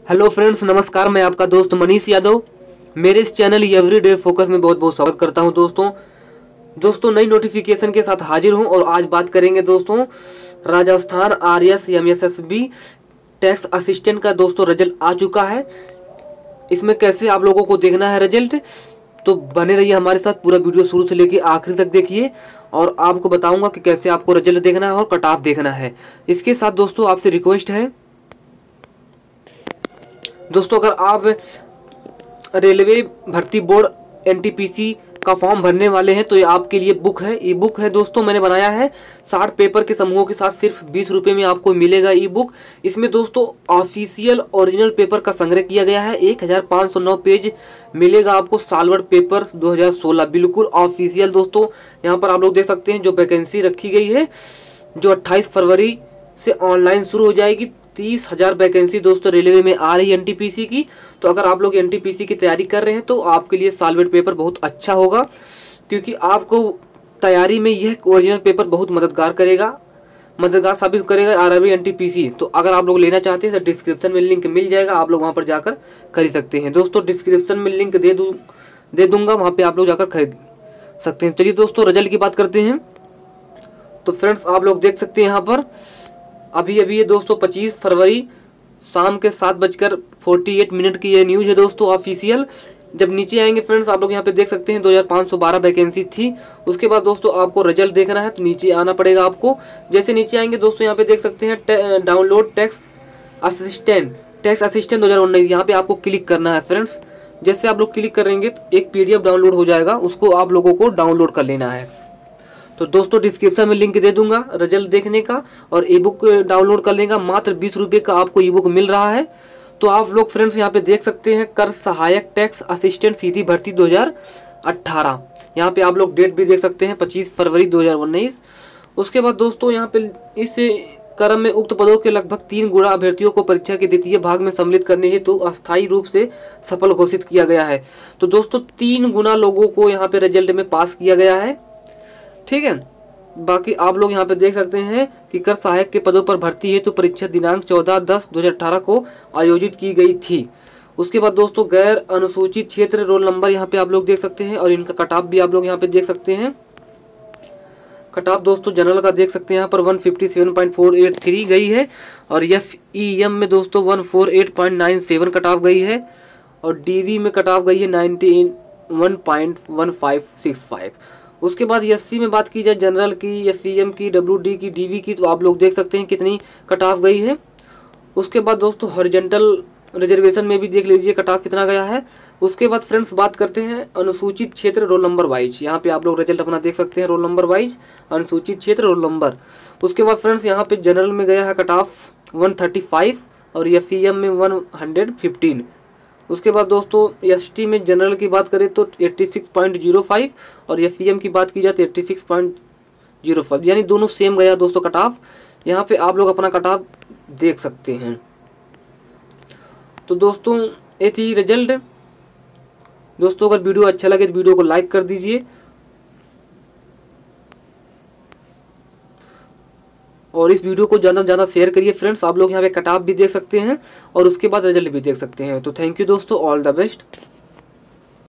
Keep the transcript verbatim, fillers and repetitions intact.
Hello friends, नमस्कार। मैं आपका दोस्त मनीष यादव मेरे इस चैनल एवरीडे फोकस में बहुत बहुत स्वागत करता हूं। दोस्तों दोस्तों नई नोटिफिकेशन के साथ हाजिर हूं और आज बात करेंगे दोस्तों Rajasthan R S M S S B tax assistant का दोस्तों रिजल्ट आ चुका है। इसमें कैसे आप लोगों को देखना है रिजल्ट, तो बने रहिए हमारे साथ। पूरा वीडियो शुरू से लेकर आखिरी तक देखिए और आपको बताऊंगा कि कैसे आपको रिजल्ट देखना है और कट ऑफ देखना है। इसके साथ दोस्तों आपसे रिक्वेस्ट है दोस्तों, अगर आप रेलवे भर्ती board N T P C का फॉर्म भरने वाले हैं तो ये आपके लिए बुक है। ई बुक है दोस्तों, मैंने बनाया है साठ पेपर के समूहों के साथ, सिर्फ बीस रुपए में आपको मिलेगा ई बुक। इसमें दोस्तों ऑफिशियल ओरिजिनल पेपर का संग्रह किया गया है। एक हजार पाँच सौ नौ पेज मिलेगा आपको। सालवर्ड पेपर दो हजार सोलह बिल्कुल ऑफिशियल दोस्तों। यहाँ पर आप लोग देख सकते हैं जो वैकेंसी रखी गई है, जो अट्ठाईस फरवरी से ऑनलाइन शुरू हो जाएगी। तीस हजार वैकेंसी दोस्तों रेलवे में आ रही है एन टी पी सी की। तो अगर आप लोग एन टी पी सी की तैयारी कर रहे हैं तो आपके लिए सालवेट पेपर बहुत अच्छा होगा, क्योंकि आपको तैयारी में यह ओरिजिनल पेपर बहुत मददगार करेगा मददगार साबित करेगा R R B N T P C. तो अगर आप लोग लेना चाहते हैं तो डिस्क्रिप्शन में लिंक मिल जाएगा, आप लोग वहां पर जाकर खरीद सकते हैं। दोस्तों डिस्क्रिप्शन में लिंक दे दूँ दे दूंगा, वहां पर आप लोग जाकर खरीद सकते हैं। चलिए दोस्तों रिजल्ट की बात करते हैं। तो फ्रेंड्स आप लोग देख सकते हैं यहाँ पर अभी अभी ये दोस्तों पच्चीस फरवरी शाम के सात बजकर फोर्टी एट मिनट की ये न्यूज़ है दोस्तों ऑफिशियल। जब नीचे आएंगे फ्रेंड्स आप लोग यहाँ पे देख सकते हैं दो हजार पाँच सौ बारह वैकेंसी थी। उसके बाद दोस्तों आपको रिजल्ट देखना है तो नीचे आना पड़ेगा आपको। जैसे नीचे आएंगे दोस्तों यहाँ पे देख सकते हैं download tax assistant tax assistant दो हजार उन्नीस, यहाँ पे आपको क्लिक करना है फ्रेंड्स। जैसे आप लोग क्लिक करेंगे तो एक पी डी एफ डाउनलोड हो जाएगा, उसको आप लोगों को डाउनलोड कर लेना है। तो दोस्तों डिस्क्रिप्शन में लिंक दे दूंगा रिजल्ट देखने का और ई बुक डाउनलोड करने का। मात्र बीस रुपये का आपको ई बुक मिल रहा है। तो आप लोग फ्रेंड्स यहाँ पे देख सकते हैं कर सहायक टैक्स असिस्टेंट सीधी भर्ती दो हजार अठारह, यहाँ पे आप लोग डेट भी देख सकते हैं पच्चीस फरवरी दो हजार उन्नीस। उसके बाद दोस्तों यहाँ पे इस क्रम में उक्त पदों के लगभग तीन गुना अभ्यर्थियों को परीक्षा के द्वितीय भाग में सम्मिलित करने हेतु तो अस्थायी रूप से सफल घोषित किया गया है। तो दोस्तों तीन गुना लोगों को यहाँ पे रिजल्ट में पास किया गया है, ठीक है। बाकी आप लोग यहाँ पे देख सकते हैं कि कर सहायक के पदों पर भर्ती है तो परीक्षा दिनांक चौदह दस दो हजार अठारह को आयोजित की गई थी। उसके बाद दोस्तों गैर अनुसूचित क्षेत्र रोल नंबर यहाँ पे आप लोग देख सकते हैं और इनका कट ऑफ भी आप लोग यहाँ पे देख सकते हैं। कट ऑफ दोस्तों जनरल का देख सकते हैं यहाँ पर एक सौ सत्तावन पॉइंट चार आठ तीन गई है और एफ ई एम में दोस्तों एक सौ अड़तालीस पॉइंट नौ सात कट ऑफ गई है और डी वी में कट ऑफ गई है इक्यानवे पॉइंट एक पाँच छह पाँच। उसके बाद एस सी में बात की जाए जनरल की, एफ ई एम की, डब्ल्यू डी की, डी वी की, तो आप लोग देख सकते हैं कितनी कट ऑफ गई है। उसके बाद दोस्तों हॉरिजॉन्टल रिजर्वेशन में भी देख लीजिए कट ऑफ कितना गया है। उसके बाद फ्रेंड्स बात करते हैं अनुसूचित क्षेत्र रोल नंबर वाइज, यहाँ पे आप लोग रिजल्ट अपना देख सकते हैं रोल नंबर वाइज, अनुसूचित क्षेत्र रोल नंबर। उसके बाद फ्रेंड्स यहाँ पे जनरल में गया है कट ऑफ एक सौ पैंतीस और एफ ई एम में एक सौ पंद्रह। उसके बाद दोस्तों एस टी में जनरल की बात करें तो छियासी पॉइंट शून्य पाँच और एफ ई एम की बात की जाए तो छियासी पॉइंट शून्य पाँच, यानी दोनों सेम गया दोस्तों कट ऑफ। यहाँ पे आप लोग अपना कट ऑफ देख सकते हैं। तो दोस्तों ये थी रिजल्ट। दोस्तों अगर वीडियो अच्छा लगे तो वीडियो को लाइक कर दीजिए और इस वीडियो को ज़्यादा से ज़्यादा शेयर करिए फ्रेंड्स। आप लोग यहाँ पे कट ऑफ भी देख सकते हैं और उसके बाद रिजल्ट भी देख सकते हैं। तो थैंक यू दोस्तों, ऑल द बेस्ट।